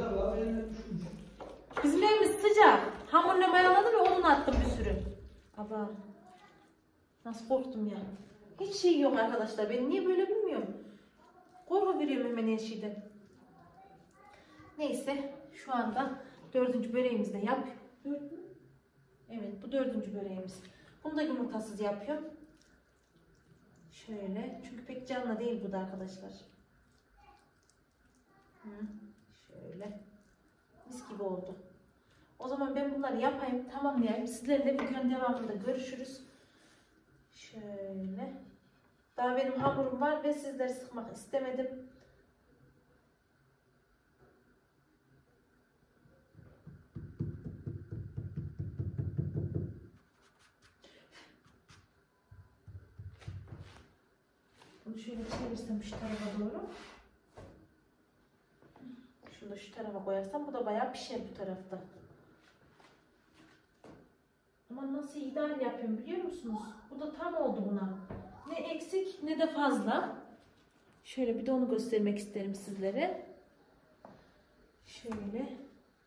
Bizim evimiz sıcak. Hamurla mayaladım ve onu attım bir sürü. Aba. Nasıl korktum ya. Hiç şey yok arkadaşlar. Ben niye böyle bilmiyorum. Korku veriyorum hemen her şeyden. Neyse. Şu anda 4. böreğimizi de yap. 4 mü? Evet bu 4. böreğimiz. Bunu da yumurtasız yapıyorum. Şöyle. Çünkü pek canlı değil bu da arkadaşlar. Şöyle. Mis gibi oldu. O zaman ben bunları yapayım, tamamlayayım. Sizlerle videonun devamında görüşürüz. Şöyle. Daha benim hamurum var ve sizleri sıkmak istemedim. Bunu şöyle çevirsem şu tarafa doğru. Şunu da şu tarafa koyarsam bu da bayağı pişer bu tarafta. Ama nasıl ideal yapıyorum biliyor musunuz? Bu da tam oldu buna. Ne eksik ne de fazla. Şöyle bir de onu göstermek isterim sizlere. Şöyle.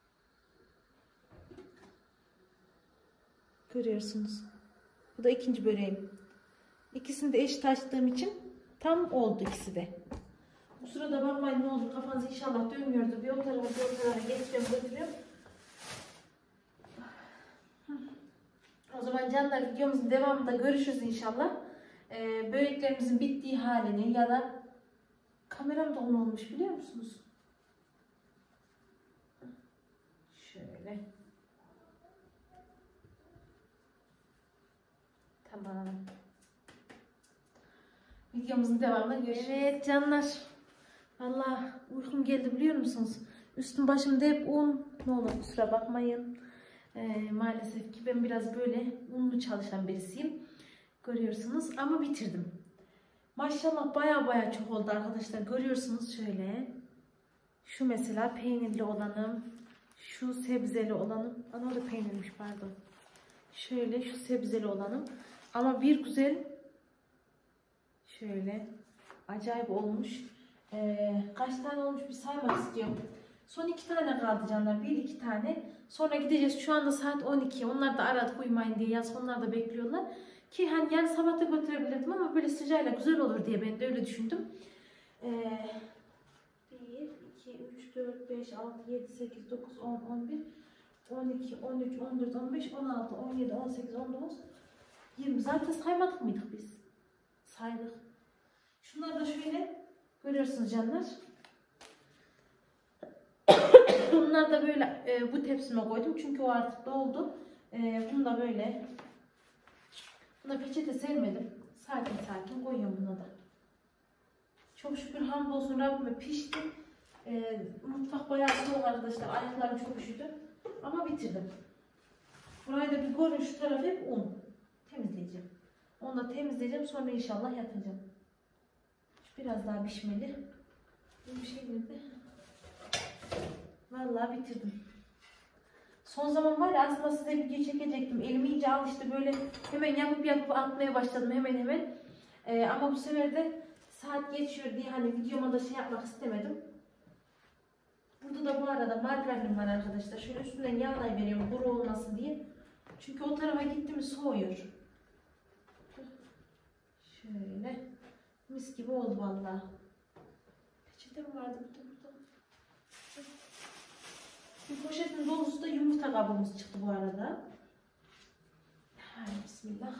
Görüyorsunuz. Bu da ikinci böreğim. İkisini de eşit açtığım için tam oldu ikisi de. Bu sırada bakmayın ne olur kafanız inşallah dönmüyordu. Bir o tarafa bir o tarafa geçiyorum götürüyorum. O zaman canlar videomuzun devamında görüşürüz inşallah. Böreklerimizin bittiği halini ya da kameram da olmuş biliyor musunuz? Şöyle. Tamam. Videomuzun devamında görüşürüz. Evet canlar. Vallahi uykum geldi biliyor musunuz? Üstüm başımda hep un. Ne olur kusura bakmayın. Maalesef ki ben biraz böyle unlu çalışan birisiyim. Görüyorsunuz ama bitirdim. Maşallah baya çok oldu arkadaşlar. Görüyorsunuz şöyle. Şu mesela peynirli olanım. Şu sebzeli olanım. Ana o da peynirmiş pardon. Şöyle şu sebzeli olanım. Ama bir güzel şöyle acayip olmuş. Kaç tane olmuş bir saymak istiyorum. Son 2 tane kaldı canlar. 1-2 tane. Sonra gideceğiz. Şu anda saat 12. Onlar da aradık uyumayın diye. Yaz onlar da bekliyorlar. Ki hani yarın sabah da götürebilirdim ama böyle sıcağıyla güzel olur diye ben de öyle düşündüm. 1, 2, 3, 4, 5, 6, 7, 8, 9, 10, 11, 12, 13, 14, 15, 16, 17, 18, 19, 20. Zaten saymadık mıydık biz? Saydık. Şunları da şöyle görüyorsunuz canlar. Bunları da böyle bu tepsime koydum çünkü o artık doldu. Bunu da böyle buna peçete sermedim. Sakin koyuyorum buna da. Çok şükür hamdolsun Rabbime pişti. Mutfak bayağı soğuk arkadaşlar. Ayaklarım çok üşüdü. Ama bitirdim. Burayı da bir görün şu tarafı hep un. Temizleyeceğim. Onu da temizleyeceğim sonra inşallah yatacağım. Biraz daha pişmeli. Bir şey nerede? Vallahi bitirdim. Son zaman var ya aslında size video çekecektim. Elim iyice alıştı böyle hemen yapıp atmaya başladım hemen. Ama bu sefer de saat geçiyor diye hani videoma da şey yapmak istemedim. Burada da bu arada margarin var arkadaşlar. Şöyle üstünden yağlayıveriyorum kuru olmasın diye. Çünkü o tarafa gitti mi soğuyor. Şöyle. Mis gibi oldu vallahi. Peçete mi vardı burada? Bir poşetin dolusu da yumurta kabuğumuz çıktı bu arada. Haydi bismillah.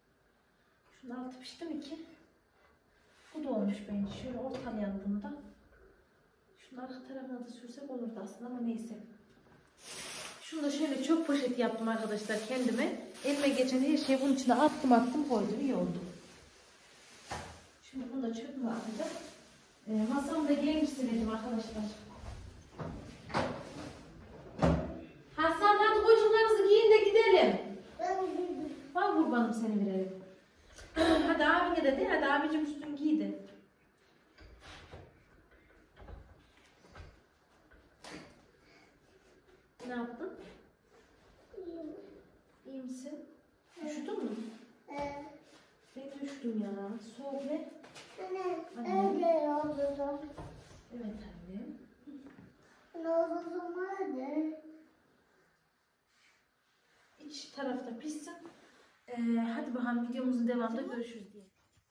Şunun altı pişti mi ki? Bu da olmuş bence. Şöyle ortalayalım bunu da. Şunun arka tarafına da sürsek olurdu aslında ama neyse. Şunu da şöyle çöp poşeti yaptım arkadaşlar kendime. Elime geçen her şeyi bunun içine attım koydum, iyi oldu. Şimdi bunu da çöpüme atacağım. Masamı da gelmiş siledim arkadaşlar. Hasan hadi koçuklarınızı giyin de gidelim. Var kurbanım seni verelim. Hadi abine de de, hadi abicim üstünü giydi. Ne yaptın? İyi misin? Üşüdün mü? Ben üşüdüm ya. Soğuk ne? Anne, öyle oldu. Evet annem. Ne oldu nerede? İç tarafta pişsin. Hadi bakalım videomuzun devamında görüşürüz diye.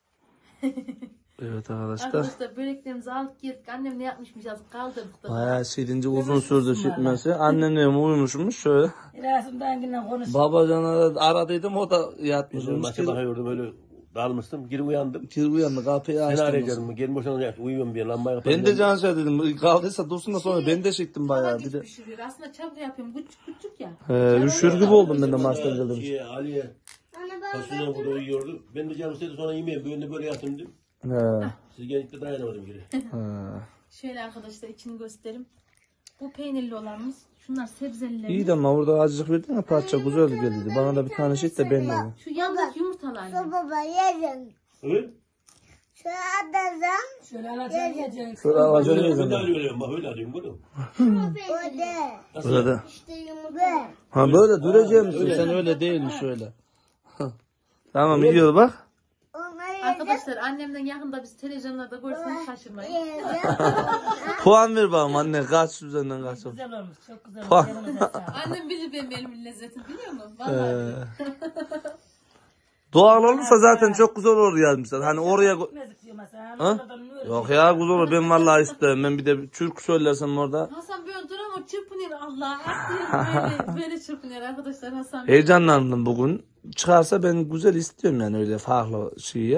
Evet arkadaşlar. Arkadaşlar böreklerimizi aldık yedik. Annem ne yapmışmış az kaldırdık da. Bayağı silince uzun sürdü şitmesi. Annemle uyumuşmuş şöyle. İlaçımdan yine konuş. Babacana da aradıydım, o da yatmış. Maça bakıyordum öyle dalmıştım. Geri uyandım. Kir uyandı, kapıyı Seni açtım. arayacağım. Gelin boşuna uyuyorum diye lambayı kapattım. Ben de can şey dedim. Kaldıysa dursun da sonra ben de çektim bayağı. Bir de. Pişiriyor. Aslında çabuk yapıyorum. Küçük ya. Üşür gibi oldum ben de maçtan geldim. Ali'ye Anne ben fasulye burada uyuyordu. Ben de canım istedi sonra yemeğe böyle yatım dedim. He. Siz gelince dayanamadım geri. Şöyle arkadaşlar içini göstereyim. Bu peynirli olanımız. Şunlar sebzeliler. İyi de ama orada azıcık verdin ya, parça güzel geldi. Bana da bir tane şey de ben yedim. Şu yandaki yumurtalar. su baba yerim. Evet. Şu adamdan Şöyle alacağım yiyeceğim. Şöyle alacağım Ben de yedim. arıyorum bak öyle arıyorum görüyor musun? öde. Böyle. İşte yumurta. Ha böyle duracağım misin? Sen öyle değilmiş öyle. Tamam yiyor bak. Onları Arkadaşlar annemden yakında biz televizyonlarda görürseniz şaşırmayın. Puan ver bakalım anne, kaç üzerinden kaç olur? Güzel olmuş, çok güzel Bak. olmuş. Yanımıza sağ ol. Annem bilir benim elimin lezzetini biliyor musun? Vallahi. Doğal olursa zaten çok güzel olur yazmışlar. Hani oraya... Gitmezdik diyor mesela. Ha? Oradan nur Yok ya, güzel olur. Ben vallahi isterim. Ben bir de türkü söylersem orada. Hasan böyle duramıyor, çırpınıyor Allah. Aklıyor böyle çırpınıyor arkadaşlar Hasan. Heyecanlandım bugün. Çıkarsa ben güzel istiyorum yani, öyle farklı şeye.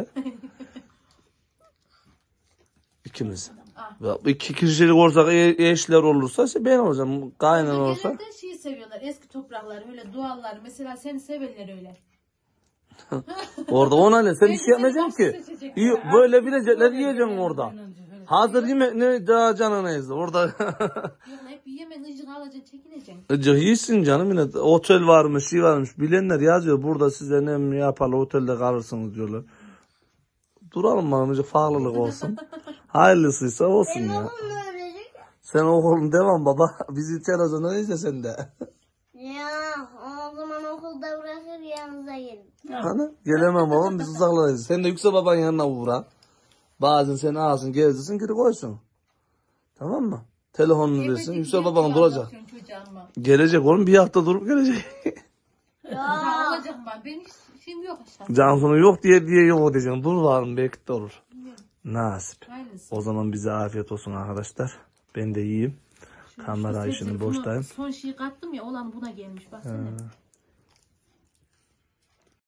İkimiz. İki kişilik olsak, eşler olursa işte ben olacağım. Kaynan olsa. Genelde şeyi seviyorlar, eski toprakları, öyle doğallar. Mesela seni severler öyle. Orada ona ne? Sen bir şey yapmayacaksın ki. Seçecek. İyi, böyle bilecekler yiyeceksin orada. Hazır yemek ne daha canına izle orada. Yok hep yemen, ıcık alacaksın, çekineceksin. Icık iyisin canım, yine otel varmış, şey varmış. Bilenler yazıyor burada, size ne yaparlar, otelde kalırsınız diyorlar. Duralım bakalım, farklılık olsun. Hayırlısıysa olsun ya. ne ölecek? Sen okulun devam baba. Bizi televizyonda izle sen de. Ya o zaman okulda bırakır yanınıza gelin. Hani gelemem babam, biz uzaklarız. Sen de Yüksel babanın yanına uğra. Bazen seni alsın, gezdirsin, geri koysun. Tamam mı? Telefonunu versin. Yüksel baban duracak. Gelecek oğlum, bir hafta durup gelecek. Ya olacak ben. Benim hiç şeyim yok aşağıda. Cansu'nu yok diye yok diyeceksin. Dur varım, belki de olur. Nasip. Aynısı. O zaman bize afiyet olsun arkadaşlar. Ben de yiyeyim. Kamera işini boştayım. Son şeyi kattım ya, olan buna gelmiş baksana.